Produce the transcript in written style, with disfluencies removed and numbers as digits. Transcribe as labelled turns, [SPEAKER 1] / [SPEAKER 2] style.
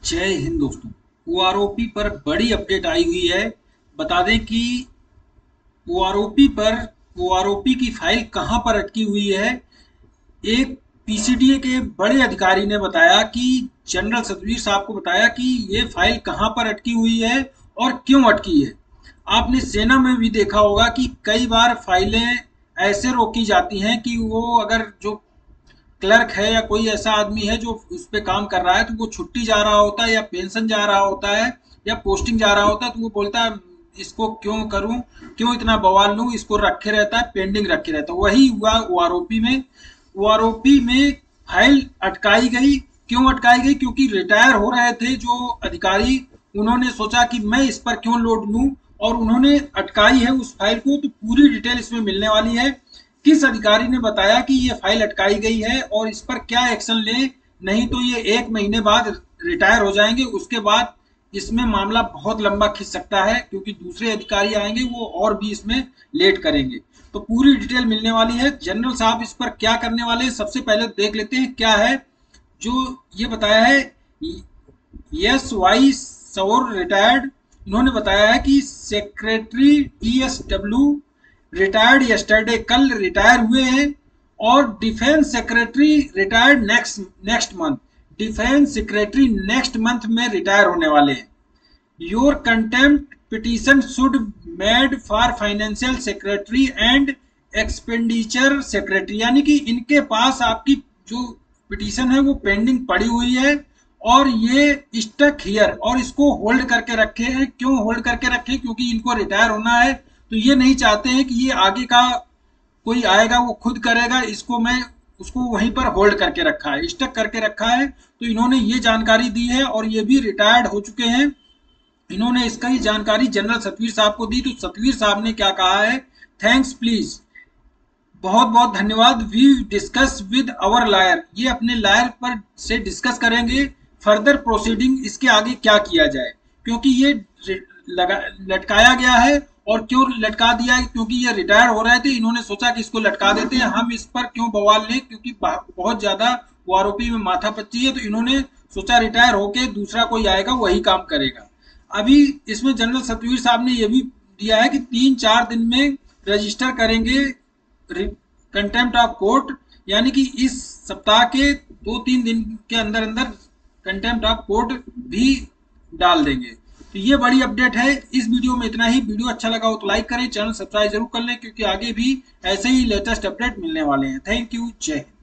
[SPEAKER 1] जय हिंद दोस्तों। ओआरओपी पर बड़ी अपडेट आई हुई है। बता दें कि ओआरओपी की फाइल कहां पर अटकी हुई है। एक पीसीडीए के बड़े अधिकारी ने बताया कि जनरल सतवीर साहब को बताया कि ये फाइल कहां पर अटकी हुई है और क्यों अटकी है। आपने सेना में भी देखा होगा कि कई बार फाइलें ऐसे रोकी जाती हैं कि वो अगर जो क्लर्क है या कोई ऐसा आदमी है जो उस पे काम कर रहा है तो वो छुट्टी जा रहा होता है या पेंशन जा रहा होता है या पोस्टिंग जा रहा होता है तो वो बोलता है इसको क्यों करूं, क्यों इतना बवाल लूं, इसको रखे रहता है, पेंडिंग रखे रहता है। वही हुआ ओआरओपी में। ओआरओपी में फाइल अटकाई गई। क्यों अटकाई गई? क्योंकि रिटायर हो रहे थे जो अधिकारी, उन्होंने सोचा कि मैं इस पर क्यों लोड लूं और उन्होंने अटकाई है उस फाइल को। तो पूरी डिटेल इसमें मिलने वाली है। किस अधिकारी ने बताया कि ये फाइल अटकाई गई है और इस पर क्या एक्शन ले, नहीं तो ये 1 महीने बाद रिटायर हो जाएंगे। उसके बाद इसमें मामला बहुत लंबा खिंच सकता है क्योंकि दूसरे अधिकारी आएंगे वो और भी इसमें लेट करेंगे। तो पूरी डिटेल मिलने वाली है। जनरल साहब इस पर क्या करने वाले हैं सबसे पहले देख लेते हैं क्या है जो ये बताया है। एस वाई सौर रिटायर्ड, इन्होंने बताया है कि सेक्रेटरी ESW रिटायर्ड यस्टरडे, कल रिटायर हुए हैं। और defence secretary retired next month, defence secretary next month में रिटायर होने वाले हैं। Your contempt petition should made for financial secretary and expenditure secretary, यानी कि इनके पास आपकी जो पिटीशन है वो पेंडिंग पड़ी हुई है और ये स्टक हियर, और इसको होल्ड करके रखे हैं। क्यों होल्ड करके रखे? क्योंकि इनको रिटायर होना है तो ये नहीं चाहते हैं कि ये आगे का कोई आएगा वो खुद करेगा, इसको मैं उसको वहीं पर होल्ड करके रखा है, स्टक करके रखा है। तो इन्होंने ये जानकारी दी है और ये भी रिटायर्ड हो चुके हैं। इन्होंने इसका ही जानकारी जनरल सतवीर साहब को दी। तो सतवीर साहब ने क्या कहा है? थैंक्स प्लीज, बहुत बहुत धन्यवाद। We discuss with our lawyer, ये अपने लायर पर से डिस्कस करेंगे फर्दर प्रोसीडिंग, इसके आगे क्या किया जाए। क्योंकि ये लटकाया गया है। और क्यों लटका दिया है? क्योंकि ये रिटायर हो रहे थे, इन्होंने सोचा कि इसको लटका देते हैं, हम इस पर क्यों बवाल लें, क्योंकि बहुत ज्यादा आरोपी में माथा पच्ची है। तो इन्होंने सोचा रिटायर होके दूसरा कोई आएगा वही काम करेगा। अभी इसमें जनरल सतवीर साहब ने यह भी दिया है कि 3-4 दिन में रजिस्टर करेंगे कंटेम्प्ट ऑफ कोर्ट, यानी कि इस सप्ताह के 2-3 दिन के अंदर अंदर कंटेम्प्ट ऑफ कोर्ट भी डाल देंगे। तो ये बड़ी अपडेट है। इस वीडियो में इतना ही। वीडियो अच्छा लगा हो तो लाइक करें, चैनल सब्सक्राइब जरूर कर लें क्योंकि आगे भी ऐसे ही लेटेस्ट अपडेट मिलने वाले हैं। Thank you. जय हिंद।